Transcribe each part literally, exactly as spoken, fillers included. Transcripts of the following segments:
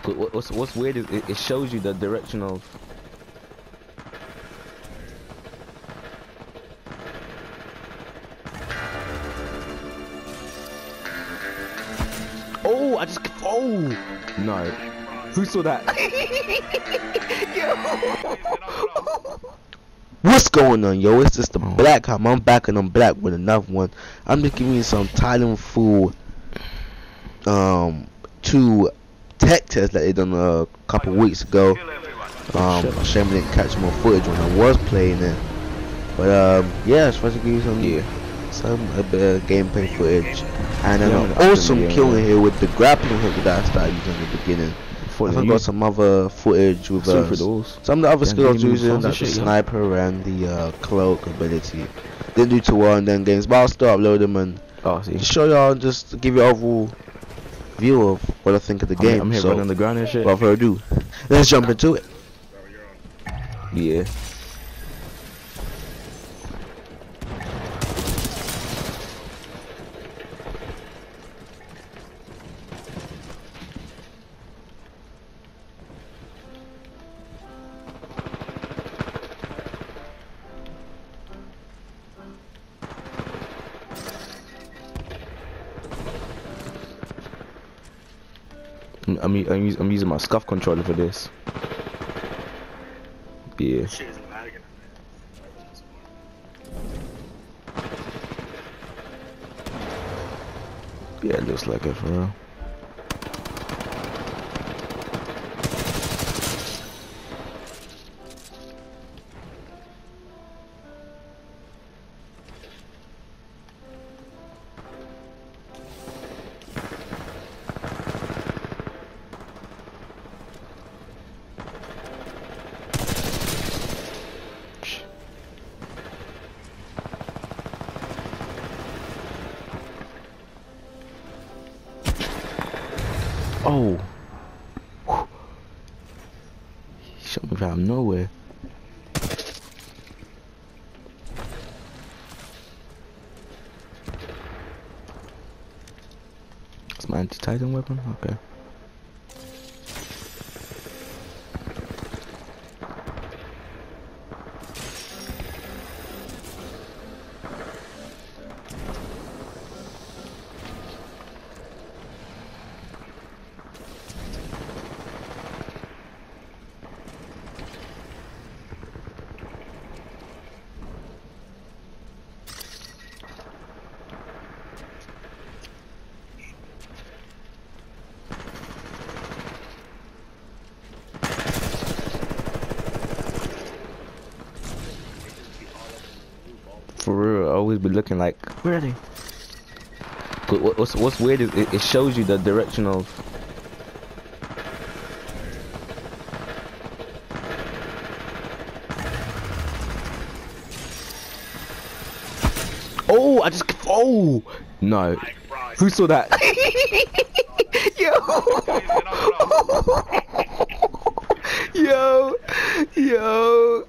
What- What's what's weird is it, it shows you the direction of. Oh, I just oh no. Who saw that? What's going on, yo? It's just the Black Hom. I'm back and I'm back with another one. I'm just giving you some Thailand food um two tech tests that they done a couple weeks ago. Um shame I didn't catch more footage when I was playing it. But um yeah, I supposed to give you some Yeah. some a bit of gameplay footage. And then Yeah, an I'm awesome familiar, kill yeah. in here with the grappling hook that I started using in the beginning. Before I've got some other footage with Super uh, doors. some of the other Damn, skills I was give me using, fancy like the shit, yo. sniper and the uh, cloak ability. Didn't do too well in them games, but I'll still upload them and Oh, see. just show y'all and just give you an overall view of what I think of the I'm, here- game. I'm here so, running the ground and shit. without further ado, let's jump into it. Yeah. I'm, I'm, u- I'm, us- I'm using my scuff controller for this. Yeah. Yeah, it looks like it for real. Oh. Whew. He shot me out of nowhere. It's my anti-titan weapon? Okay. For real, I always be looking like, where are they? But what- what's what's weird is it, it shows you the direction of. Oh, I just oh no. Who saw that? Yo, yo, yo.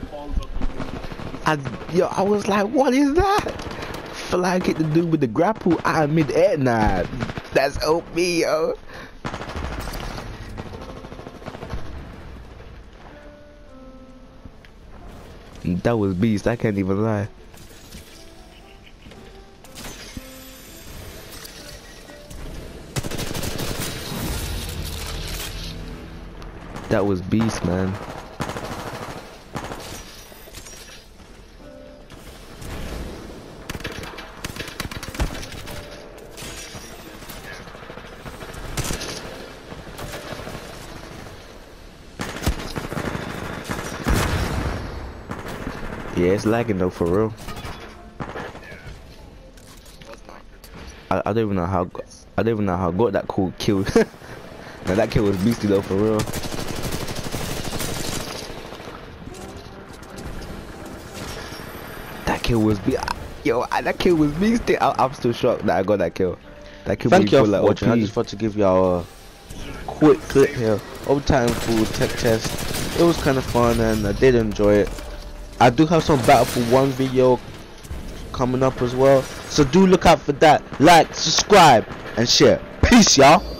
I, yo, I was like, what is that? Feel like it to do with the grapple out of mid-air. Nah, that's O P, yo. That was beast, I can't even lie. That was beast, man. Yeah, it's lagging though, for real. I, I don't even know how I don't even know how I got that cool kill. Now that kill was beastie though, for real. That kill was be yo, that kill was beastie. I, I'm still shocked that I got that kill. That kill. Thank you all full for of watching. O P. I just thought to give y'all a quick clip here of Titanfall tech test. It was kind of fun and I did enjoy it. I do have some Battlefield one video coming up as well, so do look out for that. Like, subscribe, and share. Peace, y'all.